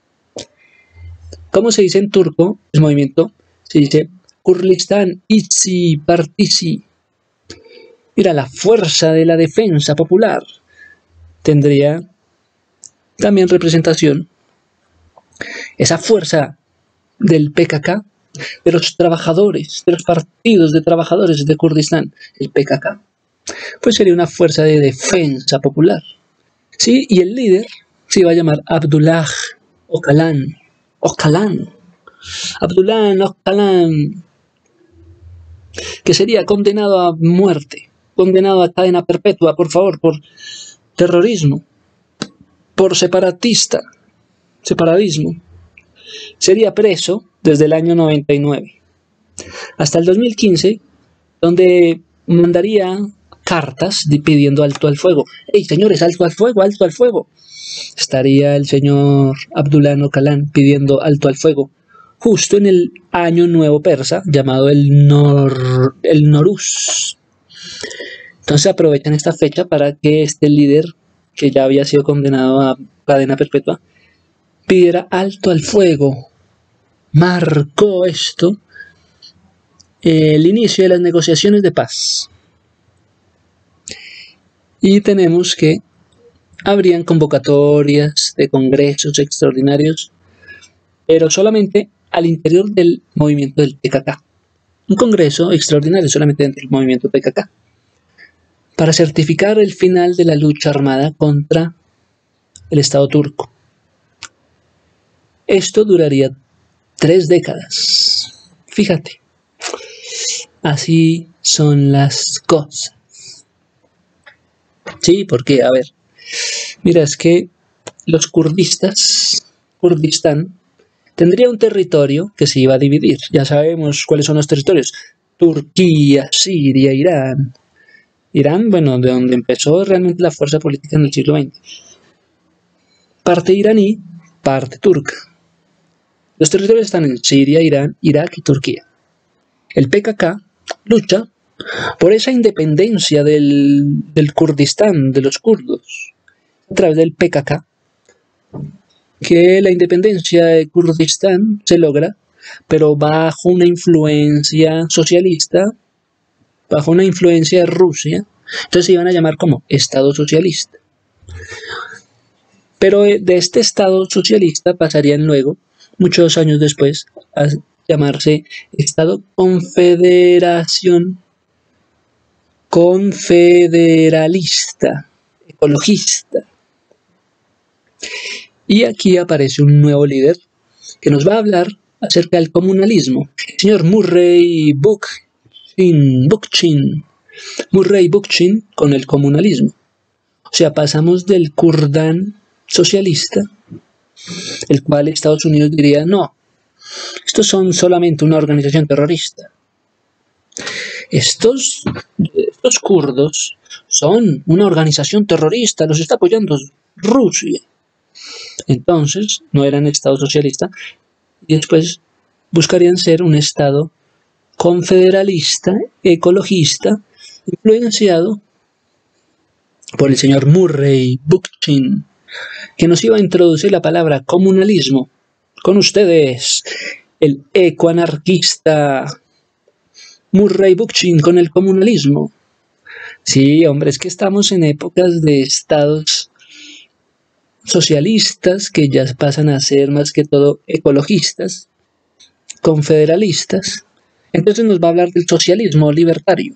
¿Cómo se dice en turco? El movimiento se dice Kurdistan İşçi Partisi. Mira, la fuerza de la defensa popular tendría también representación. Esa fuerza del P K K, de los trabajadores, de los partidos de trabajadores de Kurdistán, el P K K, pues sería una fuerza de defensa popular. Sí, y el líder se iba a llamar Abdullah Öcalan. Öcalan, Abdullah Öcalan, que sería condenado a muerte, condenado a cadena perpetua, por favor, por terrorismo, por separatista, separatismo. Sería preso desde el año noventa y nueve hasta el dos mil quince, donde mandaría cartas pidiendo alto al fuego. ¡Ey, señores, alto al fuego, alto al fuego! Estaría el señor Abdullah Öcalan pidiendo alto al fuego justo en el año nuevo persa llamado el, Nor, el Noruz. Entonces aprovechan esta fecha para que este líder, que ya había sido condenado a cadena perpetua, pidiera alto al fuego. Marcó esto eh, el inicio de las negociaciones de paz. Y tenemos que habrían convocatorias de congresos extraordinarios, pero solamente al interior del movimiento del P K K. Un congreso extraordinario solamente dentro del movimiento P K K, para certificar el final de la lucha armada contra el Estado turco. Esto duraría tres décadas. Fíjate, así son las cosas. Sí, porque, a ver, mira, es que los kurdistas, Kurdistán, tendría un territorio que se iba a dividir. Ya sabemos cuáles son los territorios. Turquía, Siria, Irán. Irán, bueno, de donde empezó realmente la fuerza política en el siglo veinte. Parte iraní, parte turca. Los territorios están en Siria, Irán, Irak y Turquía. El P K K lucha por esa independencia del, del Kurdistán, de los kurdos, a través del P K K, que la independencia de Kurdistán se logra, pero bajo una influencia socialista, bajo una influencia de Rusia, entonces se iban a llamar como Estado Socialista. Pero de este Estado Socialista pasarían luego, muchos años después, a llamarse Estado Confederación Confederalista, ecologista. Y aquí aparece un nuevo líder que nos va a hablar acerca del comunalismo, el señor Murray Bookchin, Bookchin, Murray Bookchin con el comunalismo. O sea, pasamos del Kurdán socialista, el cual Estados Unidos diría, no, estos son solamente una organización terrorista. Estos, estos kurdos son una organización terrorista, los está apoyando Rusia. Entonces, no eran Estado socialista y después buscarían ser un Estado confederalista, ecologista, influenciado por el señor Murray Bookchin, que nos iba a introducir la palabra comunalismo. Con ustedes, el ecoanarquista Murray Bookchin con el comunalismo. Sí, hombre, es que estamos en épocas de estados socialistas que ya pasan a ser más que todo ecologistas, confederalistas. Entonces nos va a hablar del socialismo libertario.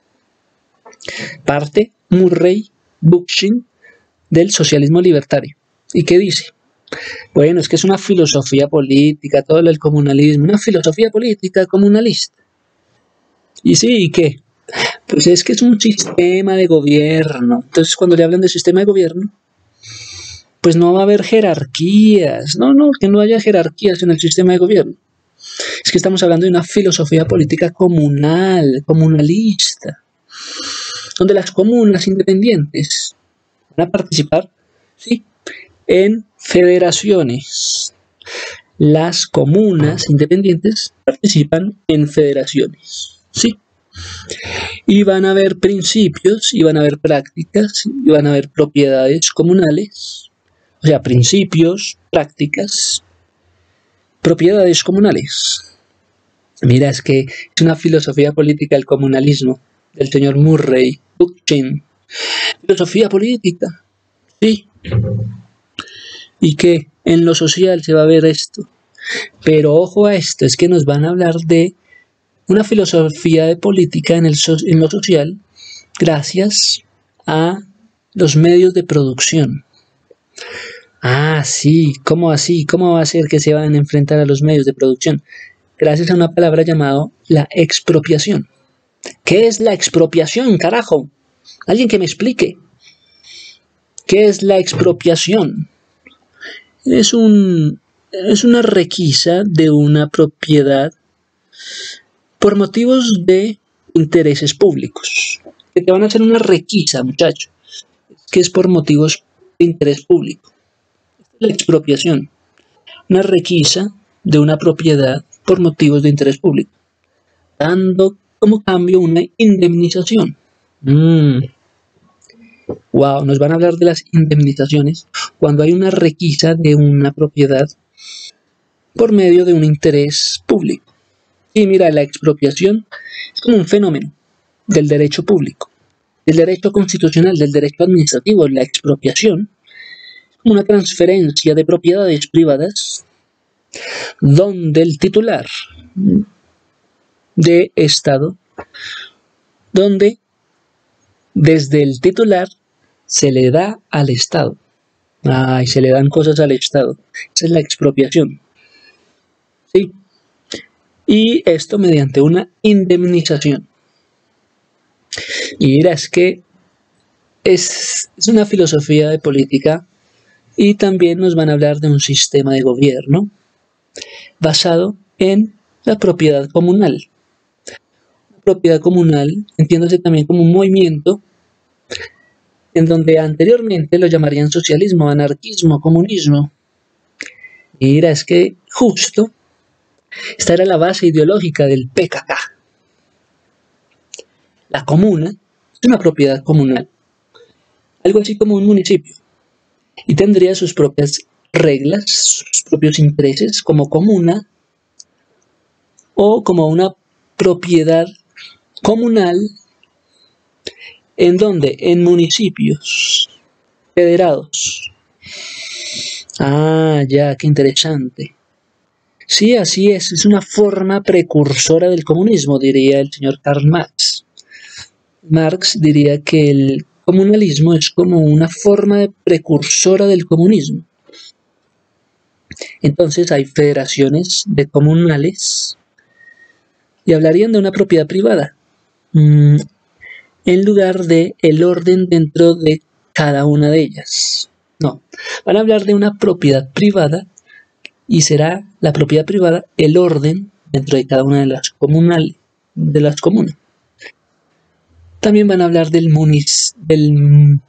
Parte Murray Bookchin del socialismo libertario. ¿Y qué dice? Bueno, es que es una filosofía política, todo el comunalismo, una filosofía política comunalista. ¿Y sí? ¿Y qué? Pues es que es un sistema de gobierno. Entonces, cuando le hablan de sistema de gobierno, pues no va a haber jerarquías. No, no, que no haya jerarquías en el sistema de gobierno. Es que estamos hablando de una filosofía política comunal, comunalista, donde las comunas independientes van a participar, sí, en federaciones. Las comunas independientes participan en federaciones, sí. Y van a haber principios, y van a haber prácticas, y van a haber propiedades comunales, o sea, principios, prácticas, propiedades comunales. Mira, es que es una filosofía política el comunalismo del señor Murray Bookchin. Filosofía política, sí. Y que en lo social se va a ver esto. Pero ojo a esto, es que nos van a hablar de una filosofía de política en, el so en lo social gracias a los medios de producción. Ah, sí, ¿cómo así? ¿Cómo va a ser que se van a enfrentar a los medios de producción? Gracias a una palabra llamada la expropiación. ¿Qué es la expropiación, carajo? Alguien que me explique. ¿Qué es la expropiación? Es, un, es una requisa de una propiedad por motivos de intereses públicos. Que te van a hacer una requisa, muchacho, que es por motivos de interés público. Esta es la expropiación. Una requisa de una propiedad por motivos de interés público, dando como cambio una indemnización. Mm. Wow, nos van a hablar de las indemnizaciones cuando hay una requisa de una propiedad por medio de un interés público. Y mira, la expropiación es como un fenómeno del derecho público, del derecho constitucional, del derecho administrativo. La expropiación es como una transferencia de propiedades privadas donde el titular de Estado, donde desde el titular se le da al Estado. Ay, se le dan cosas al Estado. Esa es la expropiación. ¿Sí? Y esto mediante una indemnización. Y mira, es que es, es una filosofía de política y también nos van a hablar de un sistema de gobierno basado en la propiedad comunal. La propiedad comunal, entiéndase también como un movimiento en donde anteriormente lo llamarían socialismo, anarquismo, comunismo. Mira, es que justo esta era la base ideológica del P K K. La comuna es una propiedad comunal, algo así como un municipio, y tendría sus propias reglas, sus propios intereses como comuna o como una propiedad comunal en donde en municipios federados. Ah, ya, qué interesante. Sí, así es, es una forma precursora del comunismo, diría el señor Karl Marx. Marx diría que el comunalismo es como una forma de precursora del comunismo. Entonces hay federaciones de comunales y hablarían de una propiedad privada, mmm, en lugar de el orden dentro de cada una de ellas. No, van a hablar de una propiedad privada y será la propiedad privada el orden dentro de cada una de las comunales, de las comunas. También van a hablar del, munic del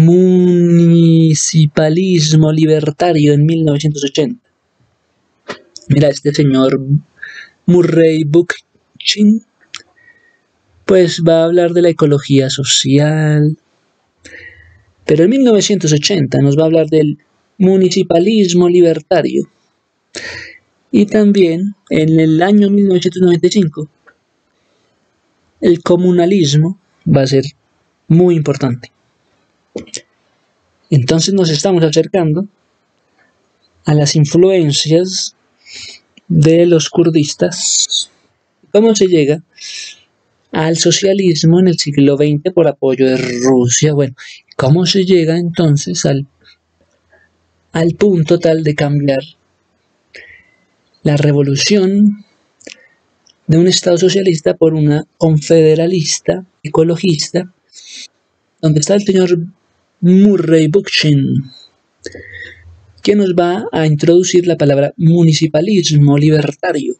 municipalismo libertario en mil novecientos ochenta. Mira, este señor Murray Bookchin, pues va a hablar de la ecología social, pero en mil novecientos ochenta nos va a hablar del municipalismo libertario. Y también en el año mil novecientos noventa y cinco, el comunalismo va a ser muy importante. Entonces nos estamos acercando a las influencias de los kurdistas. ¿Cómo se llega al socialismo en el siglo veinte por apoyo de Rusia? Bueno, ¿cómo se llega entonces al, al punto tal de cambiar la revolución de un Estado socialista por una confederalista, ecologista, donde está el señor Murray Bookchin, que nos va a introducir la palabra municipalismo libertario.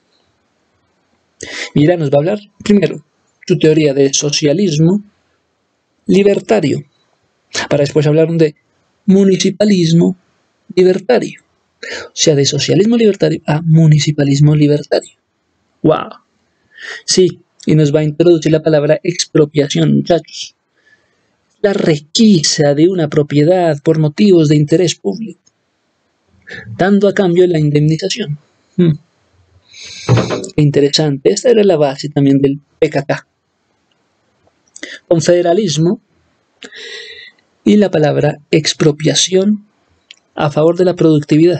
Mira, nos va a hablar primero su teoría de socialismo libertario, para después hablar de municipalismo libertario, o sea, de socialismo libertario a municipalismo libertario. ¡Wow! Sí, y nos va a introducir la palabra expropiación, muchachos. La requisa de una propiedad por motivos de interés público, dando a cambio la indemnización. Hmm. Qué interesante. Esta era la base también del P K K. Confederalismo y la palabra expropiación a favor de la productividad.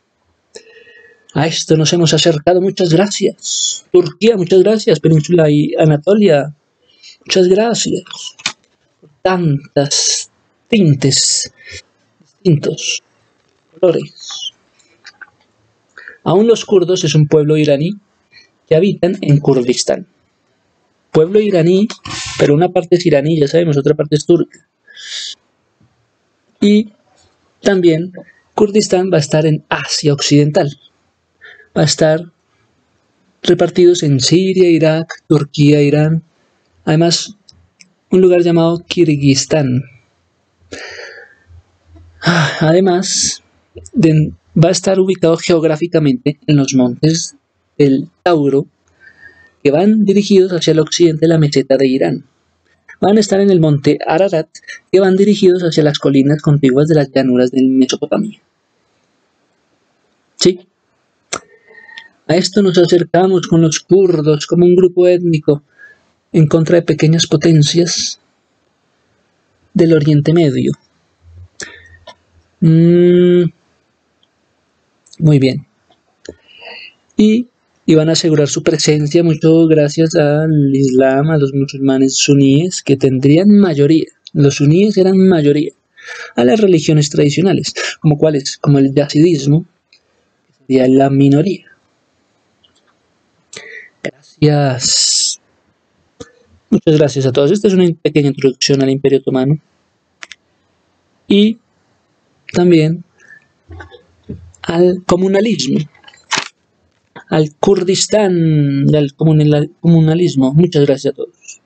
A esto nos hemos acercado, muchas gracias. Turquía, muchas gracias. Península y Anatolia, muchas gracias. Por tantas tintes, distintos colores. Aún los kurdos es un pueblo iraní que habitan en Kurdistán. Pueblo iraní, pero una parte es iraní, ya sabemos, otra parte es turca. Y también Kurdistán va a estar en Asia Occidental. Va a estar repartidos en Siria, Irak, Turquía, Irán. Además, un lugar llamado Kirguistán. Además, de, va a estar ubicado geográficamente en los montes del Tauro, que van dirigidos hacia el occidente de la meseta de Irán. Van a estar en el monte Ararat, que van dirigidos hacia las colinas contiguas de las llanuras de Mesopotamia. ¿Sí? A esto nos acercamos con los kurdos como un grupo étnico en contra de pequeñas potencias del Oriente Medio. Mm, muy bien. Y iban a asegurar su presencia mucho gracias al Islam, a los musulmanes suníes, que tendrían mayoría. Los suníes eran mayoría a las religiones tradicionales, como cuáles, como el yazidismo, que sería la minoría. Gracias. Muchas gracias a todos. Esta es una pequeña introducción al Imperio Otomano. y también al comunalismo, al Kurdistán del comunalismo. Muchas gracias a todos.